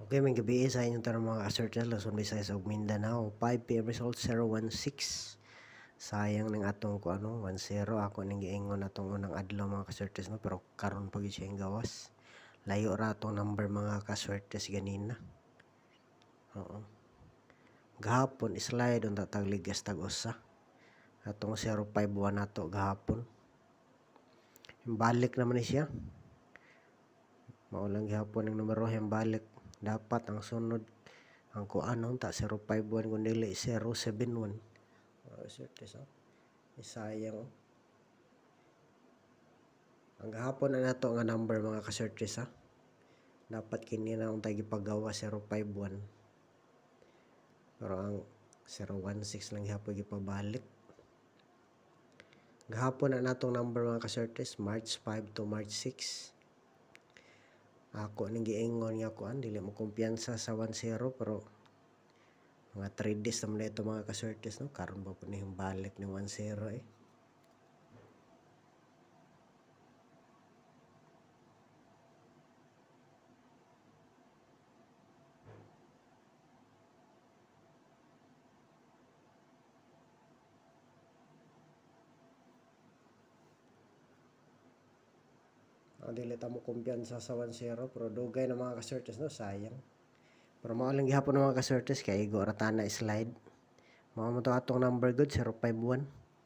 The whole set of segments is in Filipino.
Okay, may gabi sa inyong tanong mga ka-Certes, Luzon, Visayas ug Mindanao. 5 PM result 016. Sayang ning atong 1-0 ako ning giingon atong unang adlaw mga ka-Certes no, pero karon pa gyud siya ang gawas. Layo ra atong number mga ka-Certes ganina. Oo. Gahapon slide unta tag ligas tag usa. Atong 051 nato gahapon. Balik naman ni siya. Maulang gihapon ang numero yang balik. Dapat ang sunod ang kuanon ta 051 kun dili 071. Certes isayang ang gahapon na nato nga number mga ka-Certes dapat kini na untay gipagawa 051 pero ang 016 lang gihapon gipabalik. Gahapon na natong number mga ka-Certes March 5 to March 6. Ako ning giingon nga kuan dili mo kumpiyansa sa 1-0 pero mga 3 days naman ito mga ka-Certes no, karon ba po na yung balik ng 1-0 dili ta mo kumpiyansa sa 1-0 pero dugay na mga ka-Certes no, sayang. Pero mao lang gihapon mga ka-Certes kay igo ra ta na slide. Mao mo to atong number good 051.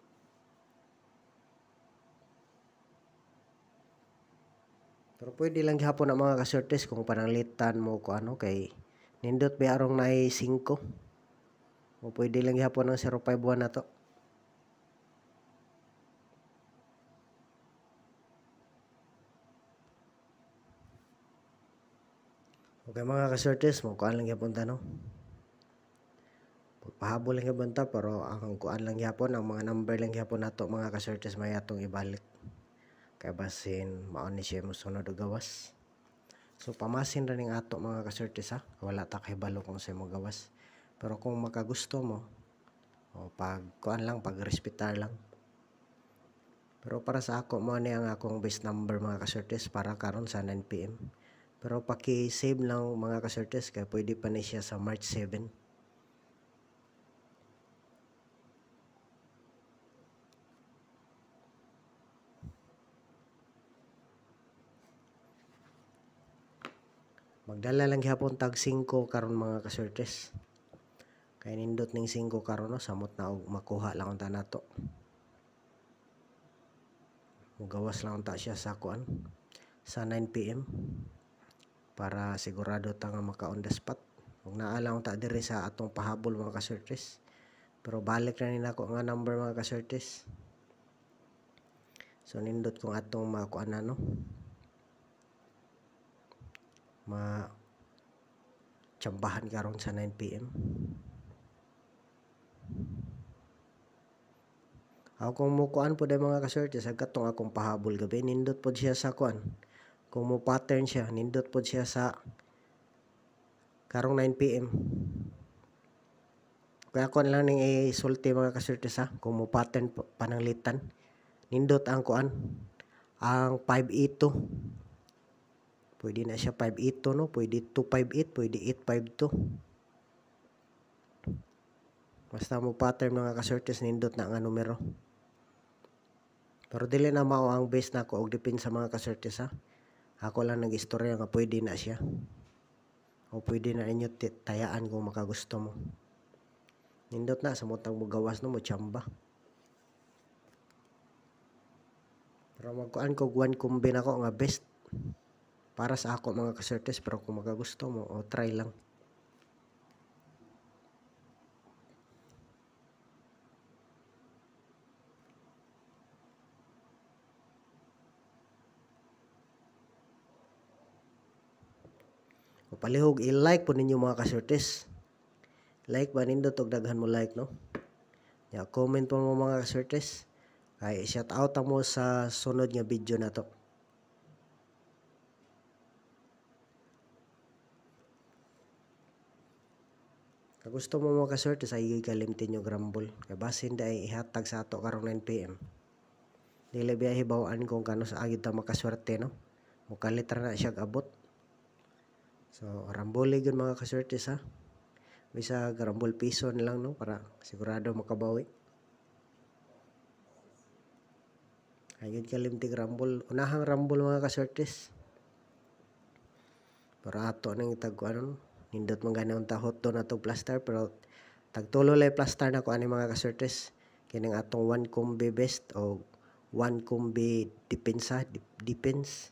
Pero pwede lang gihapon na mga ka-Certes kung pananglitan mo ko kay nindot ba arong nay 5. O pwede lang gihapon ang 051 na to. Okay mga ka-Certes mo kuan lang gihapon ta no. Pahabol lang gihapon ta pero ang kuan lang gihapon ang mga number lang gihapon nato mga ka-Certes may atong ibalik. Kay basin mao ni siya mosunod og gawas. So pamasin ra ning ato mga ka-Certes wala ta kahibalo kung sa mo gawas. Pero kung makagusto mo o pag kuan lang pag respetar lang. Pero para sa ako mo ni ang akong best number mga ka-Certes para karon sa 9 PM. Pero paki-save lang mga ka-Certes kay pwede pa ni siya sa March 7. Magdala lang gihapon tag 5 karon mga ka-Certes. Kay nindot ning 5 karon no, samot na og makuha lang unta nato. Mugawas lang unta siya sa kuan sa 9 PM para sigurado ta nga maka on the spot. Ug naa lang unta diri sa atong pahabol mga ka-Certes. Pero balik na ni nako nga number mga ka-Certes. So nindot kung atong makuan na no. Tsambahan karon sa 9 PM. Ako kung mukuan po day mga ka-Certes agad tong akong pahabol gabi nindot pod siya sa kuan. Kung mo pattern siya nindot pod siya sa karong 9 PM. Kaya kuan lang ning isulti mga ka-Certes kung mo pattern pananglitan nindot ang kuan ang 582. Pwede na siya 582 no, pwede 258, pwede 852. Basta mo pattern mga ka-Certes nindot na nga numero. Pero dili na mao ang base nako og depend sa mga ka-Certes Ako lang nag-istorya nga pwede na siya. O pwede na inyo tayaan kung makagusto mo. Nindot na samot ang mugawas no mo tsamba. Pero magkuan ko one combine ako nga best para sa ako mga ka-Certes pero kung makagusto mo o try lang. O palihog i-like po ninyo mga ka-Certes. Like ba nindot og daghan mo like no? Ya comment po mo mga ka-Certes. Kay shout out mo sa sunod nga video na to. Kung gusto mo mga ka-Certes ay kalimtin nyo grumble. Kaya basin da ay ihatag sa ato karong 9 PM. Dili biya hibawaan kung kano sa agid ta makaswerte no. Mukalitra na siya abot. So rambole gyud mga kasortes ha. Bisa rambol piso na lang no para sigurado makabawi. Ayun kalimtig rambol, unahang rambol mga kasortes. Pero ato nang itag nindot man gani unta hot doon atong plaster pero tagtulo lay plaster na ko ani mga kasortes. Kining atong 1 combi best o 1 combi depends.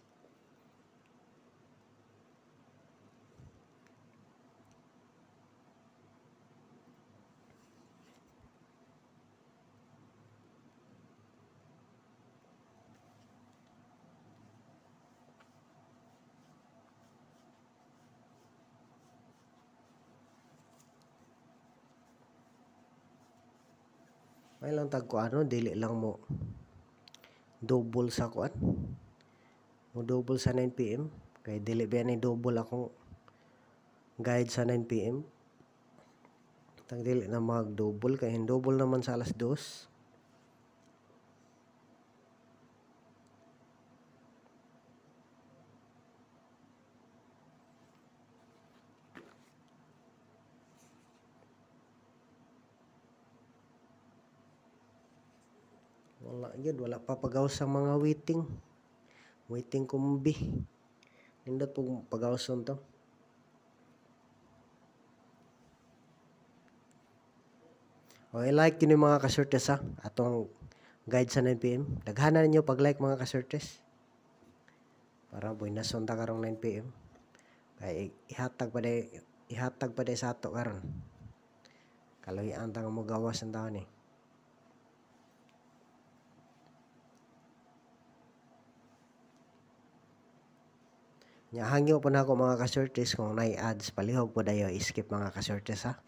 May lang tag dili lang mo double sa kuan. Mo double sa 9 PM kay dili ba ni double akong guide sa 9 PM. Tag dili na mag double kay double naman sa alas 2. Wala pa pagaw sa mga waiting kumbi. Nindot po pagawson to. Okay, like yun yung mga kasortes ha. Atong guide sa 9 PM. Daghanan ninyo pag-like mga kasortes. Para boy nason ta karong 9 PM. Kay ihatag pa day sa ato karon. Kaloyan ta nga mo gawas ang taon eh. Nya hangyo po na ako mga kasortes kung nay ads palihog po dayo skip mga kasortes ha.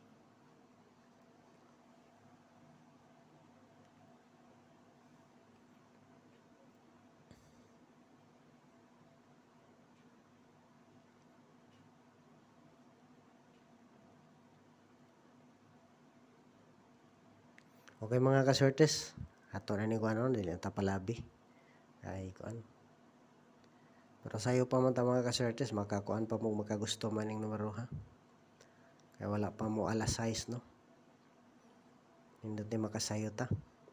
Okay mga kasortes, ato na ni kuan dili ta palabi. Ay kuan. Pero sayo pa man ta mga kasortes, makakuan pa mo makagusto man ning numero ha. Kaya wala pa mo alas 6 no. Nindot ni makasayo ta.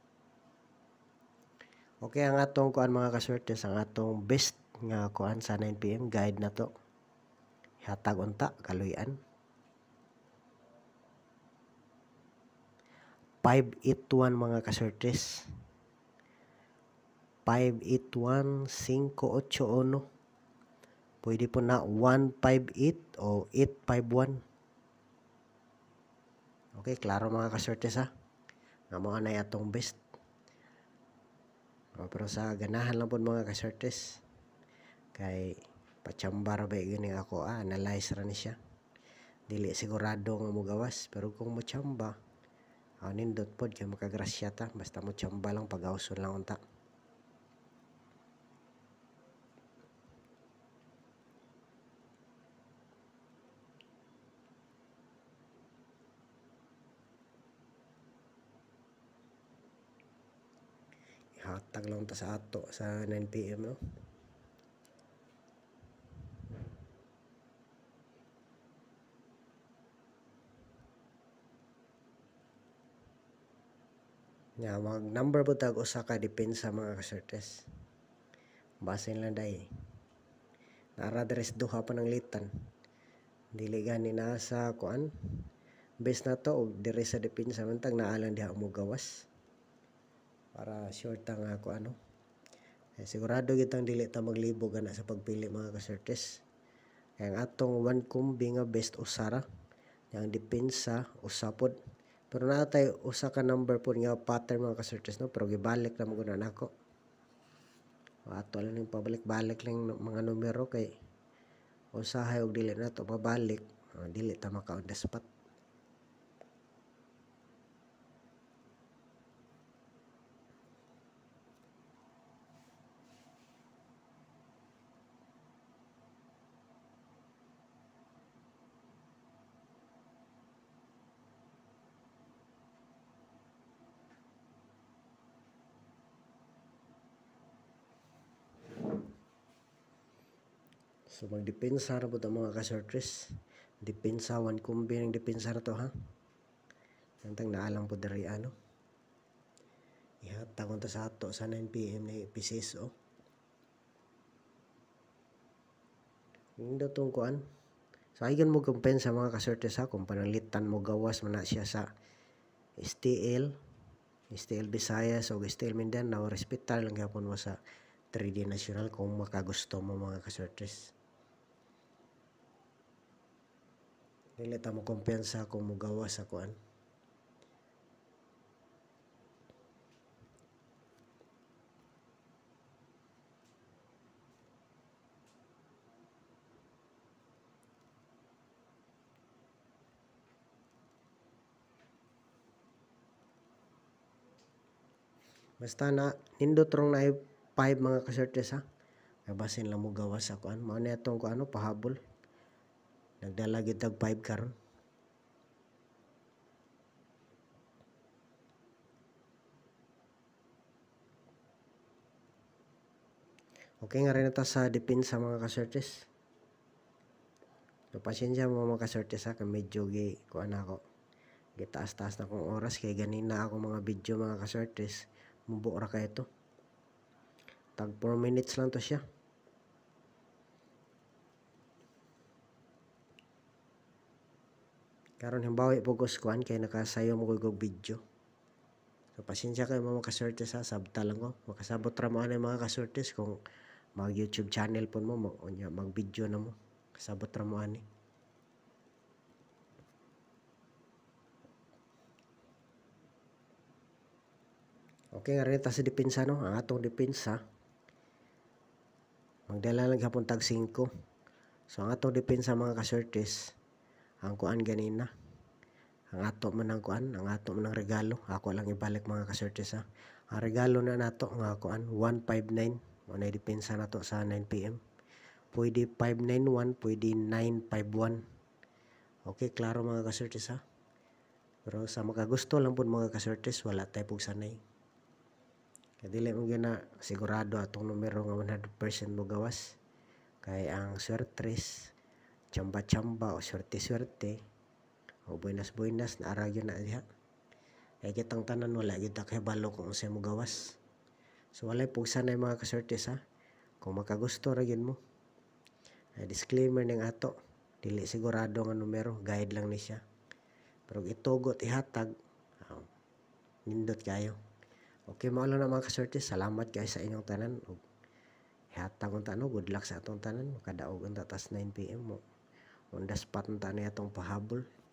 Okay, ang atong kuan mga kasortes, ang atong best nga kuan sa 9 PM guide na to. Hatag unta kaluyan. 581 mga kasortes. 581 581. Pwede po na 158 o 851. Okay, klaro mga kasortes ha. Nga mga na atong best. Pero sa ganahan lang po mga kasortes. Kay pachambar ba yun ako analyze ra ni siya. Dili sigurado nga mo gawas. Pero kung mo chamba, nindot po kaya makagrasya ta. Basta mo chamba lang pag-awson lang unta. Hatag lang ta sa ato sa 9 PM no. Nya mag number po tag usa ka depensa mga kasortes. Basin lang dai. Nara deres duha pa ng litan. Dili gani na sa kuan. Base na to og dire sa depensa man tag naalang diha mo gawas. Para sure ta nga ako sigurado gitang dili ta maglibog ana sa pagpili mga kasortes. Kaya ang atong 1 combi nga best usara. Yang depensa usapod. Pero natay usa ka number po nga pattern mga kasortes no, pero gibalik na mo gud nako. Ato lang ning pabalik-balik lang mga numero kay usahay og dili na to mabalik, dili ta maka on the spot. So magdepensa ra po ang mga kasortes. Depensa, one kumbi ng depensa na to ha. Nantang naalang po dari ano. Ihatag ko sa ato sa 9 PM na PCSO. Hindi itong kuan. So ayun mo kumpensa mga kasortes ha. Kung pananglitan mo gawas mo na siya sa STL Visayas o STL Mindanao, respetar lang yapon mo sa 3D National kung makagusto mo mga kasortes. Dili ta mo kumpensa kung mugawa sa kuan. Basta na nindot rong na 5 mga kasortes ha. Kaya basin lang mo gawa sa kuan. Mao na itong kuano pahabol. Nagdala gyud tag 5 karon. Okay nga rin ito sa depensa mga kasortes. So pasensya mo mga kasortes ha, kay medyo kuan ako. Gitaas-taas na kong oras kay ganina ako mga video mga kasortes. Mubo ra kay ito. Tag 4 minutes lang to siya. Karon himbawi pugos kuan kay nakasayo mo kog video. So pasensya kayo mga kasortes ha, sabta lang ko. Makasabot ra mo ani mga kasortes kung mag YouTube channel pun mo mag video na mo. Kasabot ra mo ani. Okay nga rin ta sa depensa no, ang atong depensa magdala lang hapon tag 5. So ang atong depensa mga kasortes, ang kuan ganina. Ang ato man ang kuan, ang ato man ang regalo, ako lang ibalik mga kasortes ha. Ang regalo na nato nga kuan 159, mo na depensa nato sa 9 PM. Pwede 591, pwede 951. Okay, klaro mga kasortes ha. Pero sa makagusto lang pud mga kasortes, wala tay pug sanay. Kaya dili mo na sigurado atong numero nga 100% mo gawas. Kay ang swertres, chamba-chamba o swerte-swerte o buenas-buenas na ara gyud na diha. Kay kitang tanan wala gyud ta kay balo kung unsay mo gawas. So walay pug sanay mga kasortes ha. Kung makagusto ra gyud mo. Disclaimer ning ato, dili sigurado nga numero, guide lang ni siya. Pero itugot ihatag, nindot kayo. Okay, mao lang na mga kasortes. Salamat guys sa inyong tanan. Ihatag kong tano, good luck sa atong tanan. Makadaog ang tatas 9 PM mo. On the spot ang tanay atong pahabol.